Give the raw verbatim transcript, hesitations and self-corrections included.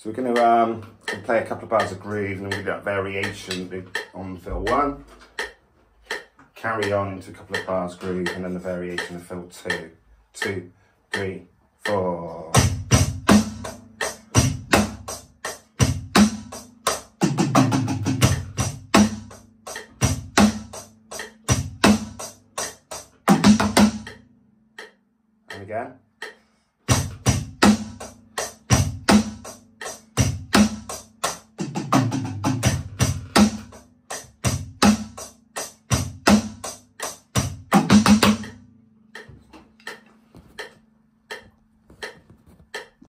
So we're going to um, play a couple of bars of groove and then we do that variation on fill one. Carry on into a couple of bars groove and then the variation of fill two. Two, three, four. And again.